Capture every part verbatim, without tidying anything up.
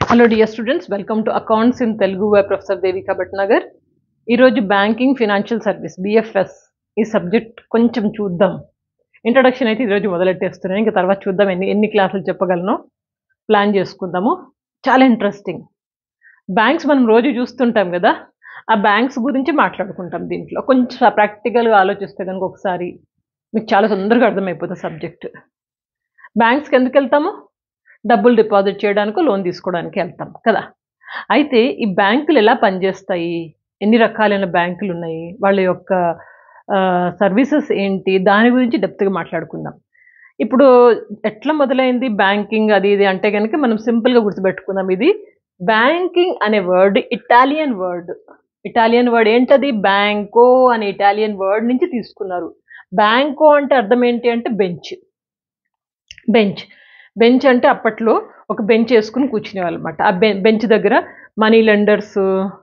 Hello dear students, welcome to Accounts in Telugu by Professor Devika Bhatnagar. ఈరోజు banking financial service BFS ఈ subject కొంచెం చూద్దాం. Introduction అయితే ఈరోజు మొదలెట్టేస్తున్నాను, ఇంకా తర్వాత చూద్దాం ఎన్ని ఎన్ని క్లాసులు చెప్పగలను ప్లాన్ చేసుకుందాము. చాలా ఇంట్రెస్టింగ్. బ్యాంక్స్ మనం రోజు చూస్తుంటాం కదా, ఆ బ్యాంక్స్ గురించి మాట్లాడుకుంటాం. దీంట్లో కొంచెం ప్రాక్టికల్గా ఆలోచిస్తే కనుక ఒకసారి మీకు చాలా తొందరగా అర్థమైపోతుంది సబ్జెక్ట్. బ్యాంక్స్కి ఎందుకు వెళ్తాము? డబ్బులు డిపాజిట్ చేయడానికి, లోన్ తీసుకోవడానికి వెళ్తాం కదా. అయితే ఈ బ్యాంకులు ఎలా పనిచేస్తాయి, ఎన్ని రకాలైన బ్యాంకులు ఉన్నాయి, వాళ్ళ యొక్క సర్వీసెస్ ఏంటి, దాని గురించి డెప్త్గా మాట్లాడుకుందాం. ఇప్పుడు ఎట్లా మొదలైంది బ్యాంకింగ్ అది ఇది అంటే కనుక మనం సింపుల్గా గుర్తుపెట్టుకుందాం. ఇది బ్యాంకింగ్ అనే word Italian word. Italian word ఏంటది? బ్యాంకో అనే ఇటాలియన్ వర్డ్ నుంచి తీసుకున్నారు. బ్యాంకో అంటే అర్థం ఏంటి అంటే బెంచ్. బెంచ్ బెంచ్ అంటే అప్పట్లో ఒక బెంచ్ వేసుకుని కూర్చునేవాళ్ళు అనమాట. ఆ బె బెంచ్ దగ్గర మనీ లెండర్స్,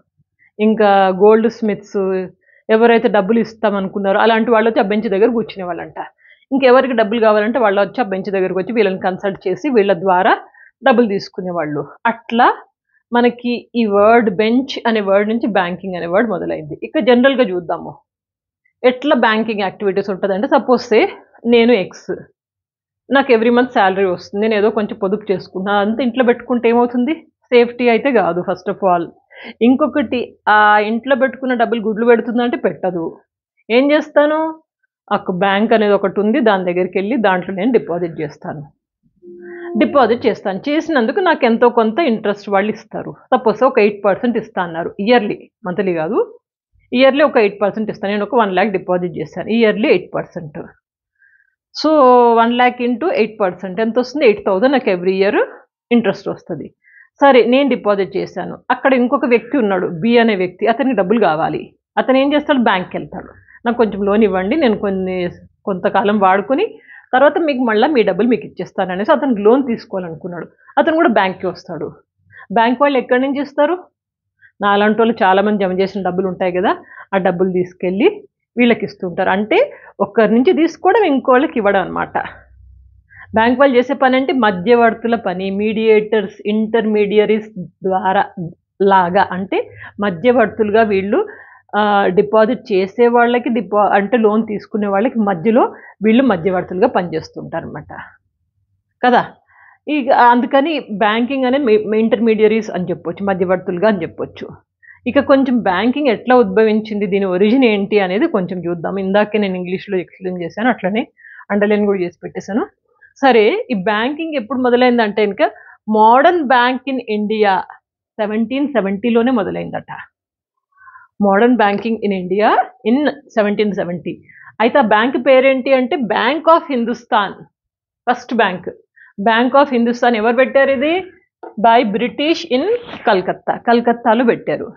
ఇంకా గోల్డ్ స్మిత్స్, ఎవరైతే డబ్బులు ఇస్తామనుకున్నారో అలాంటి వాళ్ళు వచ్చి ఆ బెంచ్ దగ్గర కూర్చునేవాళ్ళంట. ఇంకెవరికి డబ్బులు కావాలంటే వాళ్ళు వచ్చి ఆ బెంచ్ దగ్గరకు వచ్చి వీళ్ళని కన్సల్ట్ చేసి వీళ్ళ ద్వారా డబ్బులు తీసుకునేవాళ్ళు. అట్లా మనకి ఈ వర్డ్ బెంచ్ అనే వర్డ్ నుంచి బ్యాంకింగ్ అనే వర్డ్ మొదలైంది. ఇక జనరల్గా చూద్దాము ఎట్లా బ్యాంకింగ్ యాక్టివిటీస్ ఉంటుందంటే, సపోజ్ సే నేను ఎక్స్, నాకు ఎవ్రీ మంత్ శాలరీ వస్తుంది, నేను ఏదో కొంచెం పొదుపు చేసుకుంటున్నాను, అంత ఇంట్లో పెట్టుకుంటే ఏమవుతుంది? సేఫ్టీ అయితే కాదు ఫస్ట్ ఆఫ్ ఆల్. ఇంకొకటి, ఆ ఇంట్లో పెట్టుకున్న డబ్బులు గుడ్లు పెడుతుందంటే పెట్టదు. ఏం చేస్తాను? ఒక బ్యాంక్ అనేది ఒకటి ఉంది, దాని దగ్గరికి వెళ్ళి దాంట్లో నేను డిపాజిట్ చేస్తాను. డిపాజిట్ చేస్తాను చేసినందుకు నాకు ఎంతో కొంత ఇంట్రెస్ట్ వాళ్ళు ఇస్తారు. సపోజ్ ఒక ఎయిట్ పర్సెంట్ ఇస్తా అన్నారు ఇయర్లీ, మంత్లీ కాదు, ఇయర్లీ ఒక ఎయిట్ పర్సెంట్ ఇస్తాను. నేను ఒక వన్ ల్యాక్ డిపాజిట్ చేస్తాను, yearly eight percent. So one lakh into eight percent ఎంత వస్తుంది? ఎయిట్ థౌజండ్ నాకు ఎవ్రీ ఇయర్ ఇంట్రెస్ట్ వస్తుంది. సరే, నేను డిపాజిట్ చేశాను. అక్కడ ఇంకొక వ్యక్తి ఉన్నాడు, బి అనే వ్యక్తి, అతనికి డబ్బులు కావాలి. అతను ఏం చేస్తాడు? బ్యాంక్కి వెళ్తాడు, నాకు కొంచెం లోన్ ఇవ్వండి, నేను కొన్ని కొంతకాలం వాడుకొని తర్వాత మీకు మళ్ళీ మీ డబ్బులు మీకు ఇచ్చేస్తాను అనేసి అతనికి లోన్ తీసుకోవాలనుకున్నాడు. అతను కూడా బ్యాంక్కి వస్తాడు. బ్యాంక్ వాళ్ళు ఎక్కడి నుంచి ఇస్తారు? నాలాంటి వాళ్ళు చాలామంది జమ చేసిన డబ్బులు ఉంటాయి కదా, ఆ డబ్బులు తీసుకెళ్ళి వీళ్ళకి ఇస్తుంటారు. అంటే ఒక్కరి నుంచి తీసుకోవడం ఇంకోళ్ళకి ఇవ్వడం అనమాట. బ్యాంక్ వాళ్ళు చేసే పని అంటే మధ్యవర్తుల పని, మీడియేటర్స్, ఇంటర్మీడియరీస్ ద్వారా లాగా, అంటే మధ్యవర్తులుగా వీళ్ళు డిపాజిట్ చేసే వాళ్ళకి డిపా అంటే లోన్ తీసుకునే వాళ్ళకి మధ్యలో వీళ్ళు మధ్యవర్తులుగా పనిచేస్తుంటారు అనమాట కదా. ఇక అందుకని బ్యాంకింగ్ అనే ఇంటర్మీడియరీస్ అని చెప్పొచ్చు, మధ్యవర్తులుగా అని చెప్పొచ్చు. ఇక కొంచెం బ్యాంకింగ్ ఎట్లా ఉద్భవించింది, దీని ఒరిజిన్ ఏంటి అనేది కొంచెం చూద్దాం. ఇందాకే నేను ఇంగ్లీష్లో ఎక్స్ప్లెయిన్ చేశాను, అట్లనే అండర్లైన్ కూడా చేసి పెట్టేశాను. సరే, ఈ బ్యాంకింగ్ ఎప్పుడు మొదలైందంటే ఇంకా modern bank in India seventeen సెవెంటీలోనే మొదలైందట. Modern banking in India in seventeen seventy. అయితే ఆ బ్యాంక్ పేరేంటి అంటే bank of Hindustan. First bank bank of Hindustan ఎవరు పెట్టారు? ఇది బై బ్రిటిష్ ఇన్ కలకత్తా, కలకత్తాలో పెట్టారు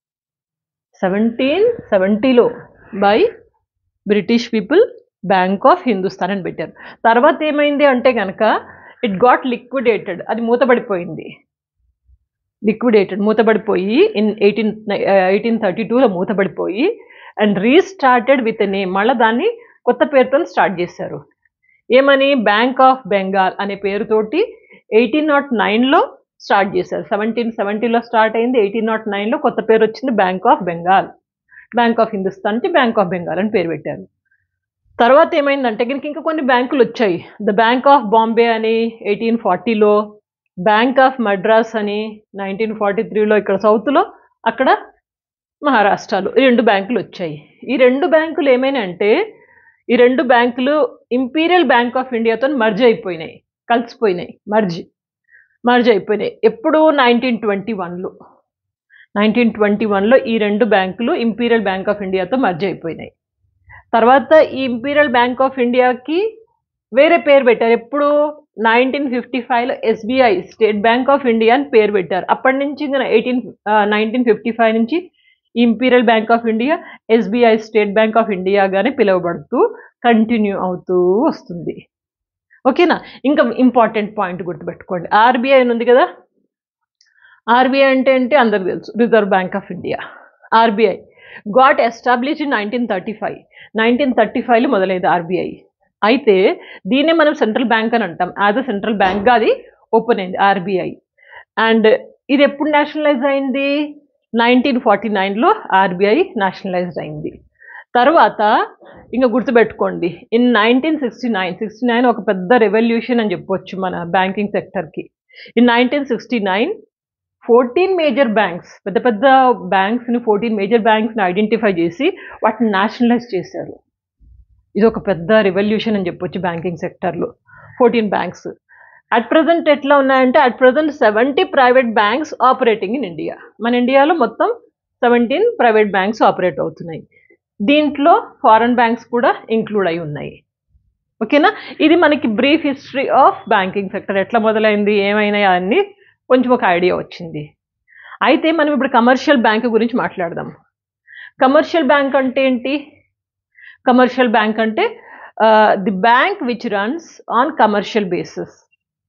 సెవెంటీన్ సెవెంటీలో by British people bank of Hindustan అని పెట్టారు. తర్వాత ఏమైంది అంటే కనుక ఇట్ గాట్ లిక్విడేటెడ్, అది మూతపడిపోయింది. లిక్విడేటెడ్ మూతపడిపోయి ఇన్ ఎయిటీన్ ఎయిటీన్ థర్టీ టూలో మూతపడిపోయి and restarted with a name, మళ్ళీ దాన్ని కొత్త పేరుతో స్టార్ట్ చేశారు. ఏమని? బ్యాంక్ ఆఫ్ బెంగాల్ అనే పేరుతోటి ఎయిటీన్ నాట్ నైన్లో స్టార్ట్ చేశారు. సెవెంటీన్ సెవెంటీలో స్టార్ట్ అయింది, ఎయిటీన్ నాట్ నైన్లో కొత్త పేరు వచ్చింది bank of Bengal. Bank of Hindustan నుంచి బ్యాంక్ ఆఫ్ బెంగాల్ అని పేరు పెట్టారు. తర్వాత ఏమైందంటే కనుక ఇంకా కొన్ని బ్యాంకులు వచ్చాయి. ద బ్యాంక్ ఆఫ్ బాంబే అని ఎయిటీన్ ఫార్టీలో, బ్యాంక్ ఆఫ్ మద్రాస్ అని నైన్టీన్ ఫార్టీ త్రీలో ఇక్కడ సౌత్లో, అక్కడ మహారాష్ట్రలో ఈ రెండు బ్యాంకులు వచ్చాయి. ఈ రెండు బ్యాంకులు ఏమైనా అంటే ఈ రెండు బ్యాంకులు ఇంపీరియల్ బ్యాంక్ ఆఫ్ ఇండియాతో మర్జ్ అయిపోయినాయి, కలిసిపోయినాయి, మర్జ్ మర్జ్ అయిపోయినాయి. ఎప్పుడు? నైన్టీన్ ట్వంటీ వన్లో నైన్టీన్ ట్వంటీ వన్లో ఈ రెండు బ్యాంకులు ఇంపీరియల్ బ్యాంక్ ఆఫ్ ఇండియాతో మర్జ్ అయిపోయినాయి. తర్వాత ఈ ఇంపీరియల్ బ్యాంక్ ఆఫ్ ఇండియాకి వేరే పేరు పెట్టారు. ఎప్పుడు? నైన్టీన్ ఫిఫ్టీ ఫైవ్లో SBI, state bank of India అని పేరు పెట్టారు. అప్పటి నుంచి ఎయిటీన్ నైన్టీన్ ఫిఫ్టీ ఫైవ్ నుంచి imperial bank of India SBI, state bank of ఇండియాగానే పిలువబడుతూ కంటిన్యూ అవుతూ వస్తుంది. ఓకేనా? ఇంకా ఇంపార్టెంట్ పాయింట్ గుర్తుపెట్టుకోండి, ఆర్బీఐ అని ఉంది కదా. ఆర్బీఐ అంటే ఏంటి అందరికి తెలుసు, reserve bank of India. RBI got establish in nineteen thirty five nineteen thirty ఫైవ్లో మొదలైంది ఆర్బీఐ. అయితే దీన్నే మనం సెంట్రల్ బ్యాంక్ అని అంటాం. యాజ్ అ సెంట్రల్ బ్యాంక్గా అది ఓపెన్ అయింది ఆర్బీఐ. అండ్ ఇది ఎప్పుడు నేషనలైజ్ అయింది? నైన్టీన్ ఫార్టీ నైన్లో ఆర్బీఐ నేషనలైజ్ అయింది. తర్వాత ఇంకా గుర్తుపెట్టుకోండి, in nineteen sixty nine sixty nine ఒక పెద్ద రెవల్యూషన్ అని చెప్పొచ్చు మన బ్యాంకింగ్ సెక్టర్కి. In nineteen sixty nine fourteen major banks, పెద్ద పెద్ద బ్యాంక్స్ని ఫోర్టీన్ మేజర్ బ్యాంక్స్ని ఐడెంటిఫై చేసి వాటిని నేషనలైజ్ చేశారు. ఇది ఒక పెద్ద రెవల్యూషన్ అని చెప్పొచ్చు బ్యాంకింగ్ సెక్టర్లో. ఫోర్టీన్ బ్యాంక్స్ అట్ ప్రజెంట్ ఎట్లా ఉన్నాయంటే, at present seventy private banks operating in India. మన ఇండియాలో మొత్తం సెవెంటీన్ ప్రైవేట్ బ్యాంక్స్ ఆపరేట్ అవుతున్నాయి. దీంట్లో ఫారెన్ బ్యాంక్స్ కూడా ఇంక్లూడ్ అయి ఉన్నాయి. ఓకేనా? ఇది మనకి brief history of banking sector, ఎట్లా మొదలైంది, ఏమైనాయి అన్నీ కొంచెం ఒక ఐడియా వచ్చింది. అయితే మనం ఇప్పుడు కమర్షియల్ బ్యాంక్ గురించి మాట్లాడదాం. కమర్షియల్ బ్యాంక్ అంటే ఏంటి? కమర్షియల్ బ్యాంక్ అంటే the bank which runs on commercial basis.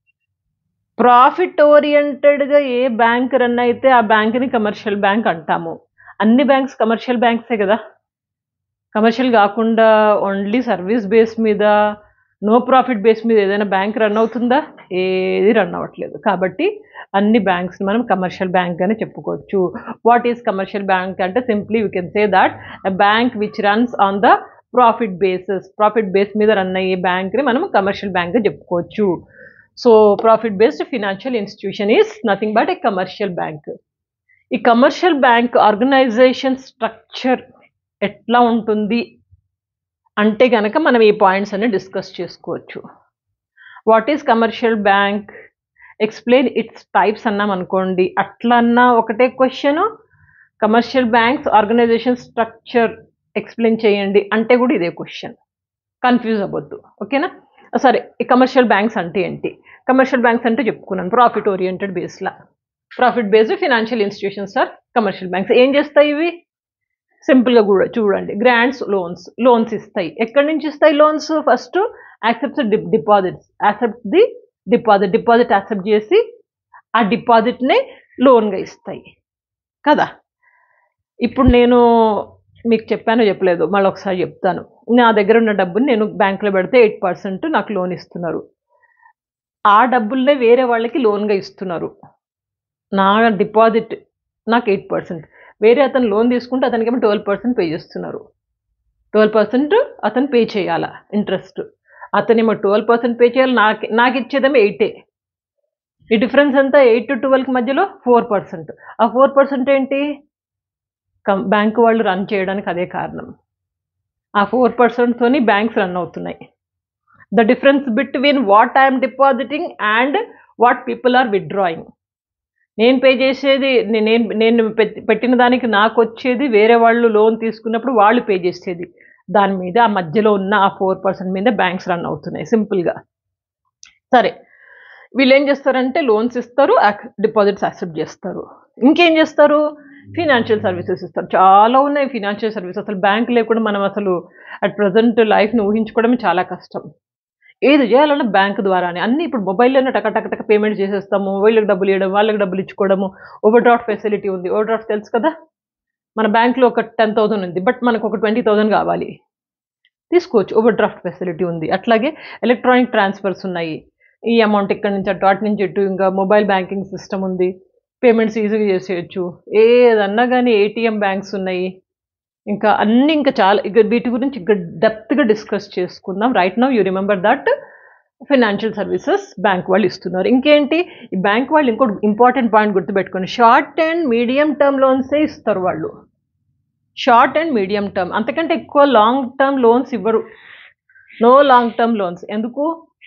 Profit ఓరియంటెడ్గా ఏ బ్యాంక్ రన్ అయితే ఆ బ్యాంక్ని కమర్షియల్ బ్యాంక్ అంటాము. అన్ని బ్యాంక్స్ కమర్షియల్ బ్యాంక్సే కదా. కమర్షియల్ కాకుండా ఓన్లీ సర్వీస్ బేస్ మీద, నో ప్రాఫిట్ బేస్ మీద ఏదైనా బ్యాంక్ రన్ అవుతుందా? ఏది రన్ అవ్వట్లేదు. కాబట్టి అన్ని బ్యాంక్స్ని మనం కమర్షియల్ బ్యాంక్ అని చెప్పుకోవచ్చు. వాట్ ఈస్ కమర్షియల్ బ్యాంక్ అంటే simply we can say that a bank which runs on the profit basis. Profit base మీద రన్ అయ్యే బ్యాంక్ని మనం కమర్షియల్ బ్యాంక్ చెప్పుకోవచ్చు. So profit based financial institution is nothing but a commercial bank. ఈ commercial bank organisation structure ఎట్లా ఉంటుంది అంటే కనుక మనం ఈ పాయింట్స్ అన్ని డిస్కస్ చేసుకోవచ్చు. What is commercial bank, explain its types అన్నాం అనుకోండి, అట్లన్నా ఒకటే question. Commercial banks organisation structure explain చేయండి అంటే కూడా ఇదే క్వశ్చన్. కన్ఫ్యూజ్ అవ్వద్దు. ఓకేనా? సరే, ఈ కమర్షియల్ బ్యాంక్స్ అంటే ఏంటి? కమర్షియల్ బ్యాంక్స్ అంటే చెప్పుకున్నాను, ప్రాఫిట్ ఓరియంటెడ్ బేస్లా. Profit based financial institutions are commercial banks. ఏం చేస్తాయి ఇవి? సింపుల్గా కూడా చూడండి, గ్రాంట్స్, లోన్స్. లోన్స్ ఇస్తాయి. ఎక్కడి నుంచి ఇస్తాయి loans? First accepts deposits. Accept the deposit. Deposit accept చేసి ఆ డిపాజిట్నే లోన్గా ఇస్తాయి కదా. ఇప్పుడు నేను మీకు చెప్పానో చెప్పలేదు, మళ్ళీ ఒకసారి చెప్తాను. నా దగ్గర ఉన్న డబ్బుని నేను బ్యాంకులో పెడితే ఎయిట్ పర్సెంట్ నాకు లోన్ ఇస్తున్నారు. ఆ డబ్బుల్నే వేరే వాళ్ళకి లోన్గా ఇస్తున్నారు. నా డిపాజిట్ నాకు ఎయిట్ పర్సెంట్, వేరే అతను లోన్ తీసుకుంటే అతనికేమో ట్వెల్వ్ పర్సెంట్ పే చేస్తున్నారు. ట్వెల్వ్ పర్సెంట్ అతను పే చేయాలా ఇంట్రెస్ట్, అతనేమో ట్వెల్వ్ పర్సెంట్ పే చేయాలి, నాకు నాకు ఇచ్చేదేమో ఎయిటే. ఈ డిఫరెన్స్ అంతా ఎయిట్ టు ట్వెల్వ్కి మధ్యలో ఫోర్ పర్సెంట్. ఆ ఫోర్ పర్సెంట్ ఏంటి? కం బ్యాంకు వాళ్ళు రన్ చేయడానికి అదే కారణం. ఆ ఫోర్ పర్సెంట్తోని బ్యాంక్స్ రన్ అవుతున్నాయి. The difference between what I'm depositing and what people are withdrawing. నేను పే చేసేది, నేను నేను పెట్టిన దానికి నాకు వచ్చేది, వేరే వాళ్ళు లోన్ తీసుకున్నప్పుడు వాళ్ళు పే చేసేది. దాని మీద ఆ మధ్యలో ఉన్న ఆ ఫోర్ పర్సెంట్ మీద బ్యాంక్స్ రన్ అవుతున్నాయి సింపుల్గా. సరే, వీళ్ళు ఏం చేస్తారంటే లోన్స్ ఇస్తారు, డిపాజిట్స్ యాక్సెప్ట్ చేస్తారు. ఇంకేం చేస్తారు? ఫినాన్షియల్ సర్వీసెస్ ఇస్తారు. చాలా ఉన్నాయి ఫినాన్షియల్ సర్వీసెస్. అసలు బ్యాంక్ లేకుండా మనం అసలు అట్ ప్రజెంట్ లైఫ్ని ఊహించుకోవడం చాలా కష్టం. ఏది చేయాలన్నా బ్యాంక్ ద్వారానే. అన్నీ ఇప్పుడు మొబైల్లోనే టక టక టక పేమెంట్ చేసేస్తాము. వీళ్ళకి డబ్బులు ఇవ్వడం, వాళ్ళకి డబ్బులు ఇచ్చుకోవడము. ఓవర్ డ్రాఫ్ట్ ఫెసిలిటీ ఉంది. ఓవర్ డ్రాఫ్ట్ తెలుసు కదా, మన బ్యాంక్లో ఒక టెన్ థౌసండ్ ఉంది, బట్ మనకు ఒక ట్వంటీ థౌసండ్ కావాలి, తీసుకోవచ్చు. ఓవర్ డ్రాఫ్ట్ ఫెసిలిటీ ఉంది. అట్లాగే ఎలక్ట్రానిక్ ట్రాన్స్ఫర్స్ ఉన్నాయి. ఈ అమౌంట్ ఇక్కడి నుంచి అటు, అటు నుంచి ఇటు. ఇంకా మొబైల్ బ్యాంకింగ్ సిస్టమ్ ఉంది, పేమెంట్స్ ఈజీగా చేసేయచ్చు. ఏదన్నా కానీ ఏటీఎం బ్యాంక్స్ ఉన్నాయి. ఇంకా అన్ని ఇంకా చాలా ఇక వీటి గురించి ఇంకా డెప్త్గా డిస్కస్ చేసుకుందాం. Right now you remember that financial services bank వాళ్ళు ఇస్తున్నారు. ఇంకేంటి, ఈ బ్యాంక్ వాళ్ళు ఇంకోటి ఇంపార్టెంట్ పాయింట్ గుర్తుపెట్టుకోండి, షార్ట్ అండ్ మీడియం టర్మ్ లోన్సే ఇస్తారు వాళ్ళు. షార్ట్ అండ్ మీడియం టర్మ్, అంతకంటే ఎక్కువ లాంగ్ టర్మ్ లోన్స్ ఇవ్వరు. No long term loans. ఎందుకు?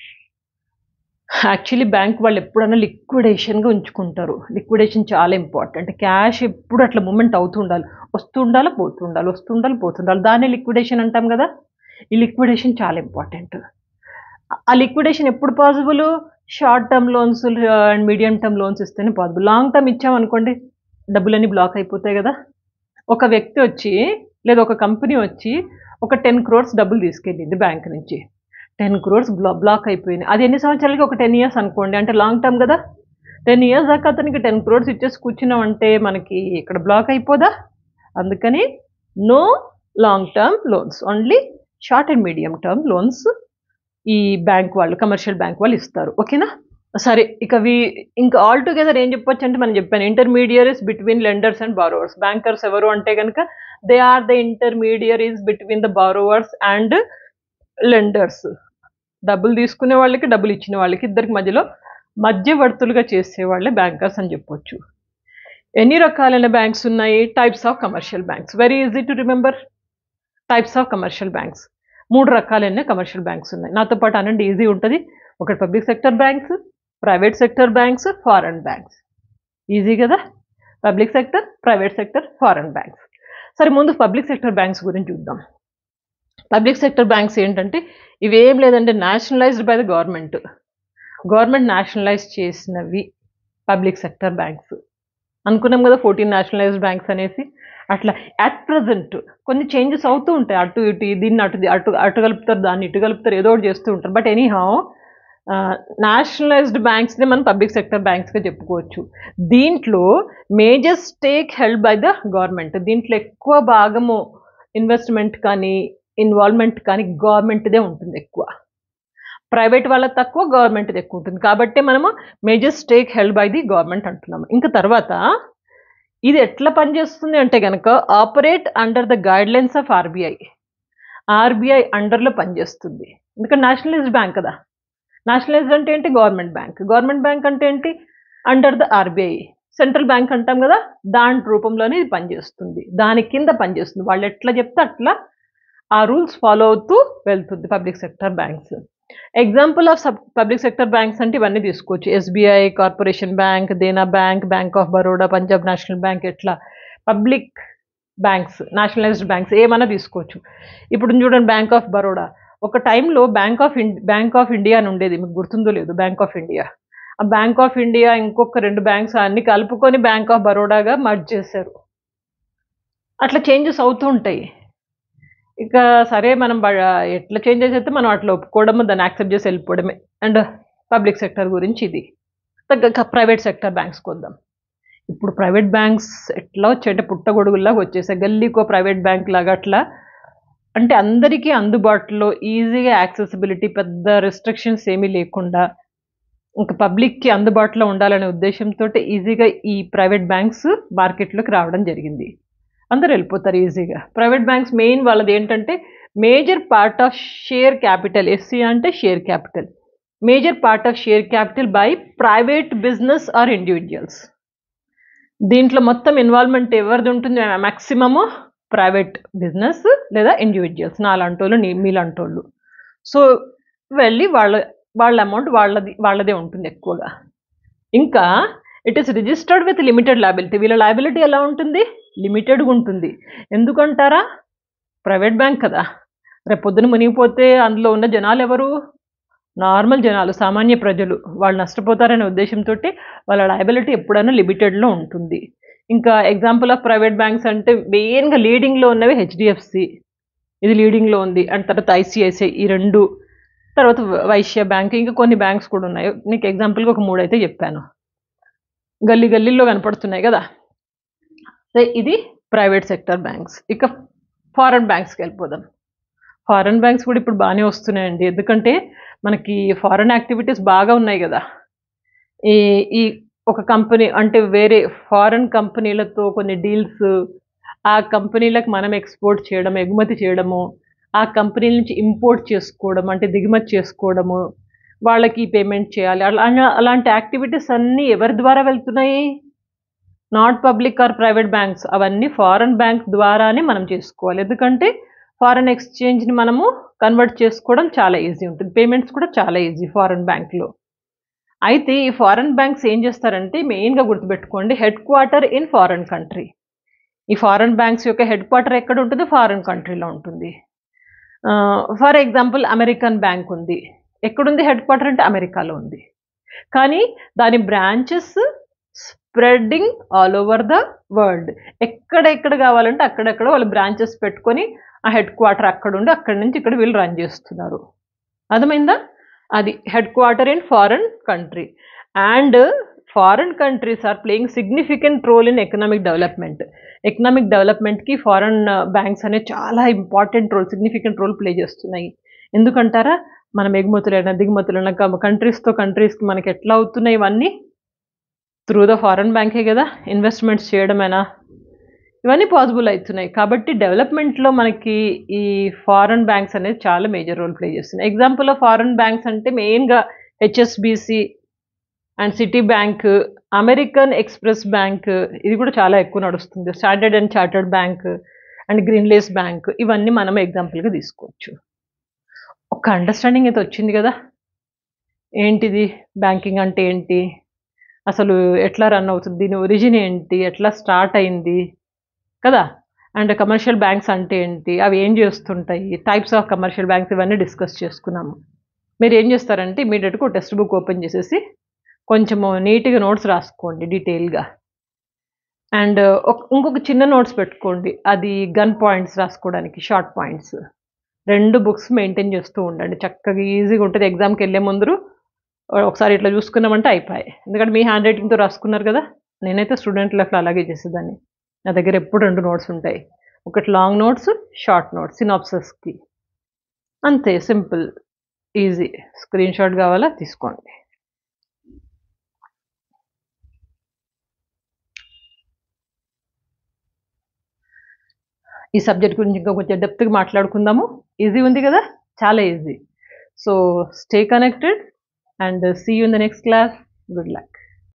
యాక్చువల్లీ బ్యాంక్ వాళ్ళు ఎప్పుడైనా లిక్విడేషన్గా ఉంచుకుంటారు. లిక్విడేషన్ చాలా ఇంపార్టెంట్. క్యాష్ ఎప్పుడు అట్లా మూమెంట్ అవుతూ ఉండాలి, వస్తూ ఉండాలి, పోతూ ఉండాలి, వస్తూ ఉండాలి, పోతుండాలి. దాన్నే లిక్విడేషన్ అంటాం కదా. ఈ లిక్విడేషన్ చాలా ఇంపార్టెంట్. ఆ లిక్విడేషన్ ఎప్పుడు possible? Short term loans and medium term loans ఇస్తేనే పాసిబుల్. లాంగ్ టర్మ్ ఇచ్చామనుకోండి డబ్బులన్నీ బ్లాక్ అయిపోతాయి కదా. ఒక వ్యక్తి వచ్చి లేదా ఒక కంపెనీ వచ్చి ఒక టెన్ క్రోర్స్ డబ్బులు తీసుకెళ్ళింది బ్యాంక్ నుంచి. టెన్ క్రోర్స్ బ్లా బ్లాక్ అయిపోయింది. అది ఎన్ని సంవత్సరాలకి? ఒక టెన్ ఇయర్స్ అనుకోండి, అంటే లాంగ్ టర్మ్ కదా. టెన్ ఇయర్స్ దాకా అతనికి టెన్ క్రోర్స్ ఇచ్చేసి కూర్చున్నామంటే మనకి ఇక్కడ బ్లాక్ అయిపోదా? అందుకని no long term loans, only short and medium term loans ఈ బ్యాంక్ వాళ్ళు, కమర్షియల్ బ్యాంక్ వాళ్ళు ఇస్తారు. ఓకేనా? సరే ఇక వి ఇంకా ఆల్ టుగెదర్ ఏం చెప్పొచ్చు అంటే మనం చెప్పాను intermediaries between lenders and borrowers. Bankers ఎవరు అంటే కనుక they are the intermediaries between the borrowers and lenders. డబ్బులు తీసుకునే వాళ్ళకి డబ్బులు ఇచ్చిన వాళ్ళకి ఇద్దరికి మధ్యలో మధ్యవర్తులుగా చేసేవాళ్ళే బ్యాంకర్స్ అని చెప్పొచ్చు. ఎన్ని రకాలైన బ్యాంక్స్ ఉన్నాయి? Types of commercial banks. Very easy to remember. Types of commercial banks మూడు రకాలైన కమర్షియల్ బ్యాంక్స్ ఉన్నాయి. నాతో పాటు అనండి, ఈజీ ఉంటుంది. ఒకటి public sector banks, private sector banks, foreign banks. Easy కదా? Public sector, private sector, foreign banks. సరే ముందు పబ్లిక్ సెక్టర్ బ్యాంక్స్ గురించి చూద్దాం. పబ్లిక్ సెక్టర్ బ్యాంక్స్ ఏంటంటే ఇవేం లేదంటే nationalised by the government. Government nationalise చేసినవి పబ్లిక్ సెక్టర్ బ్యాంక్స్. అనుకున్నాం కదా ఫోర్టీన్ నేషనలైజ్డ్ బ్యాంక్స్ అనేసి. అట్లా అట్ ప్రజెంట్ కొన్ని చేంజెస్ అవుతూ ఉంటాయి. అటు ఇటు దీన్ని అటు అటు అటు కలుపుతారు, దాన్ని ఇటు కలుపుతారు, ఏదో ఒకటి చేస్తూ ఉంటారు. బట్ ఎనీహౌ నేషనలైజ్డ్ బ్యాంక్స్ని మనం పబ్లిక్ సెక్టర్ బ్యాంక్స్గా చెప్పుకోవచ్చు. దీంట్లో major stake held by the government. దీంట్లో ఎక్కువ భాగము ఇన్వెస్ట్మెంట్ కానీ ఇన్వాల్వ్మెంట్ కానీ గవర్నమెంట్దే ఉంటుంది ఎక్కువ. ప్రైవేట్ వాళ్ళ తక్కువ, గవర్నమెంట్ది ఎక్కువ ఉంటుంది. కాబట్టి మనము major stake held by the government అంటున్నాము. ఇంకా తర్వాత ఇది ఎట్లా పనిచేస్తుంది అంటే కనుక operate under the guidelines of RBI. RBI అండర్లో పనిచేస్తుంది. ఎందుకంటే నేషనలైజ్డ్ బ్యాంక్ కదా. నేషనలైజ్డ్ అంటే ఏంటి? Government bank. గవర్నమెంట్ బ్యాంక్ అంటే ఏంటి? Under the RBI. Central bank అంటాం కదా, దాని రూపంలోనే ఇది పనిచేస్తుంది. దాని కింద పనిచేస్తుంది. వాళ్ళు ఎట్లా చెప్తే అట్లా ఆ రూల్స్ ఫాలో అవుతూ వెళ్తుంది public sector banks. Example of sub public sector banks అంటే ఇవన్నీ తీసుకోవచ్చు. SBI, corporation bank, Dena bank, bank of Baroda, Punjab national bank. ఎట్లా పబ్లిక్ బ్యాంక్స్, నేషనలైజ్డ్ బ్యాంక్స్ ఏమైనా తీసుకోవచ్చు. ఇప్పుడు చూడండి బ్యాంక్ ఆఫ్ బరోడా. ఒక టైంలో బ్యాంక్ ఆఫ్ ఇండి బ్యాంక్ ఆఫ్ ఇండియా అని ఉండేది, మీకు గుర్తుందో లేదు? Bank of India. ఆ బ్యాంక్ ఆఫ్ ఇండియా ఇంకొక రెండు బ్యాంక్స్ అన్ని కలుపుకొని బ్యాంక్ ఆఫ్ బరోడాగా మర్జ్ చేశారు. అట్లా చేంజెస్ అవుతూ ఉంటాయి. ఇక సరే మనం ఎట్లా చేంజెస్ అయితే మనం అట్లా ఒప్పుకోవడము, దాన్ని యాక్సెప్ట్ చేసి వెళ్ళిపోవడమే. అండ్ పబ్లిక్ సెక్టర్ గురించి ఇది. ప్రైవేట్ సెక్టర్ బ్యాంక్స్కి వద్దాం. ఇప్పుడు ప్రైవేట్ బ్యాంక్స్ ఎట్లా వచ్చాయంటే పుట్టగొడుగుల్లాగా వచ్చేసాయి. గల్లీకో ప్రైవేట్ బ్యాంక్ లాగా అట్లా. అంటే అందరికీ అందుబాటులో ఈజీగా యాక్సెసిబిలిటీ, పెద్ద రెస్ట్రిక్షన్స్ ఏమీ లేకుండా ఇంకా పబ్లిక్కి అందుబాటులో ఉండాలనే ఉద్దేశంతో ఈజీగా ఈ ప్రైవేట్ బ్యాంక్స్ మార్కెట్లోకి రావడం జరిగింది. అందరు వెళ్ళిపోతారు ఈజీగా. ప్రైవేట్ బ్యాంక్స్ మెయిన్ వాళ్ళది ఏంటంటే major part of share capital. SC అంటే share capital. Major part of share capital by private business or individuals. దీంట్లో మొత్తం ఇన్వాల్వ్మెంట్ ఎవరిది ఉంటుంది? మ్యాక్సిమము ప్రైవేట్ బిజినెస్ లేదా ఇండివిజువల్స్, నాలాంటోళ్ళు మీలాంటోళ్ళు. సో వెళ్ళి వాళ్ళ వాళ్ళ అమౌంట్ వాళ్ళది వాళ్ళదే ఉంటుంది ఎక్కువగా. ఇంకా it is registered with limited liability. వీళ్ళ లయబిలిటీ ఎలా ఉంటుంది? లిమిటెడ్గా ఉంటుంది. ఎందుకంటారా? ప్రైవేట్ బ్యాంక్ కదా. రేపు పొద్దున మునిగిపోతే అందులో ఉన్న జనాలు ఎవరు? నార్మల్ జనాలు, సామాన్య ప్రజలు. వాళ్ళు నష్టపోతారనే ఉద్దేశంతో వాళ్ళ లయబిలిటీ ఎప్పుడైనా లిమిటెడ్లో ఉంటుంది. ఇంకా ఎగ్జాంపుల్ ఆఫ్ ప్రైవేట్ బ్యాంక్స్ అంటే మెయిన్గా లీడింగ్లో ఉన్నవి హెచ్డిఎఫ్సి, ఇది లీడింగ్లో ఉంది. అండ్ తర్వాత ఐసిఐసిఐ, ఈ రెండు. తర్వాత వైశ్య బ్యాంక్, ఇంకా కొన్ని బ్యాంక్స్ కూడా ఉన్నాయి. నీకు ఎగ్జాంపుల్గా ఒక మూడు అయితే చెప్పాను. గల్లీ గల్లీల్లో కనపడుతున్నాయి కదా. సో ఇది ప్రైవేట్ సెక్టర్ బ్యాంక్స్. ఇక ఫారెన్ బ్యాంక్స్కి వెళ్ళిపోదాం. ఫారెన్ బ్యాంక్స్ కూడా ఇప్పుడు బాగానే వస్తున్నాయండి. ఎందుకంటే మనకి ఫారెన్ యాక్టివిటీస్ బాగా ఉన్నాయి కదా. ఈ ఈ ఒక కంపెనీ అంటే వేరే ఫారెన్ కంపెనీలతో కొన్ని డీల్స్, ఆ కంపెనీలకు మనం ఎక్స్పోర్ట్ చేయడం, ఎగుమతి చేయడము, ఆ కంపెనీల నుంచి ఇంపోర్ట్ చేసుకోవడం అంటే దిగుమతి చేసుకోవడము, వాళ్ళకి పేమెంట్ చేయాలి, అలా అలాంటి యాక్టివిటీస్ అన్నీ ఎవరి ద్వారా వెళ్తున్నాయి? Not public or private banks. అవన్నీ ఫారెన్ బ్యాంక్ ద్వారానే మనం చేసుకోవాలి. ఎందుకంటే ఫారెన్ ఎక్స్చేంజ్ని మనము కన్వర్ట్ చేసుకోవడం చాలా ఈజీ ఉంటుంది. పేమెంట్స్ కూడా చాలా ఈజీ ఫారెన్ బ్యాంక్లో. అయితే ఈ ఫారెన్ బ్యాంక్స్ ఏం చేస్తారంటే మెయిన్గా గుర్తుపెట్టుకోండి, headquarter in foreign country. ఈ ఫారెన్ బ్యాంక్స్ యొక్క హెడ్ క్వార్టర్ ఎక్కడ ఉంటుంది? ఫారెన్ కంట్రీలో ఉంటుంది. ఫర్ ఎగ్జాంపుల్ అమెరికన్ బ్యాంక్ ఉంది. ఎక్కడుంది హెడ్ క్వార్టర్ అంటే? అమెరికాలో ఉంది. కానీ దాని branches spreading all over the world. ఎక్కడెక్కడ కావాలంటే అక్కడెక్కడ వాళ్ళు బ్రాంచెస్ పెట్టుకొని ఆ హెడ్ క్వార్టర్ అక్కడ ఉండి అక్కడి నుంచి ఇక్కడ వీళ్ళు రన్ చేస్తున్నారు. అర్థమైందా? అది headquarter in foreign country. And foreign countries are playing significant role in economic development. Economic డెవలప్మెంట్కి ఫారెన్ బ్యాంక్స్ అనేవి చాలా important role, significant role play చేస్తున్నాయి. ఎందుకంటారా? మనం ఎగుమతులైనా దిగుమతులైనా కంట్రీస్తో కంట్రీస్కి మనకి ఎట్లా అవుతున్నాయి ఇవన్నీ త్రూ ద ఫారెన్ బ్యాంకే కదా. ఇన్వెస్ట్మెంట్స్ చేయడమైనా ఇవన్నీ పాసిబుల్ అవుతున్నాయి. కాబట్టి డెవలప్మెంట్లో మనకి ఈ ఫారెన్ బ్యాంక్స్ అనేది చాలా మేజర్ రోల్ ప్లే చేస్తున్నాయి. ఎగ్జాంపుల్ ఆఫ్ ఫారెన్ బ్యాంక్స్ అంటే మెయిన్గా HSBC and Citi bank, American Express bank, ఇది కూడా చాలా ఎక్కువ నడుస్తుంది. Standard and Chartered bank and Grindlays bank, ఇవన్నీ మనం ఎగ్జాంపుల్గా తీసుకోవచ్చు. ఒక అండర్స్టాండింగ్ అయితే వచ్చింది కదా, ఏంటిది బ్యాంకింగ్ అంటే ఏంటి, అసలు ఎట్లా రన్ అవుతుంది, దీని ఒరిజిన్ ఏంటి, ఎట్లా స్టార్ట్ అయింది కదా, అండ్ కమర్షియల్ బ్యాంక్స్ అంటే ఏంటి, అవి ఏం చేస్తుంటాయి, టైప్స్ ఆఫ్ కమర్షియల్ బ్యాంక్స్, ఇవన్నీ డిస్కస్ చేసుకున్నాము. మీరు ఏం చేస్తారంటే ఇమీడియట్గా ఒక టెక్స్ట్ బుక్ ఓపెన్ చేసేసి కొంచెము నీట్గా నోట్స్ రాసుకోండి డీటెయిల్గా. అండ్ ఇంకొక చిన్న నోట్స్ పెట్టుకోండి, అది గన్ పాయింట్స్ రాసుకోవడానికి, షార్ట్ పాయింట్స్. రెండు బుక్స్ మెయింటైన్ చేస్తూ ఉండండి, చక్కగా ఈజీగా ఉంటుంది. ఎగ్జామ్కి వెళ్ళే ముందు ఒకసారి ఇట్లా చూసుకున్నామంటే అయిపోయాయి. ఎందుకంటే మీ హ్యాండ్ రైటింగ్తో రాసుకున్నారు కదా. నేనైతే స్టూడెంట్ లైఫ్లో అలాగే చేసేదాన్ని. నా దగ్గర ఎప్పుడు రెండు నోట్స్ ఉంటాయి, ఒకటి లాంగ్ నోట్స్, షార్ట్ నోట్స్ సినాప్సెస్కి. అంతే, సింపుల్, ఈజీ. స్క్రీన్ షాట్ కావాలా తీసుకోండి. ఈ సబ్జెక్ట్ గురించి ఇంకా కొంచెం డెప్త్గా మాట్లాడుకుందాము. ఈజీ ఉంది కదా, చాలా easy. So stay connected and see you in the next class. Good luck.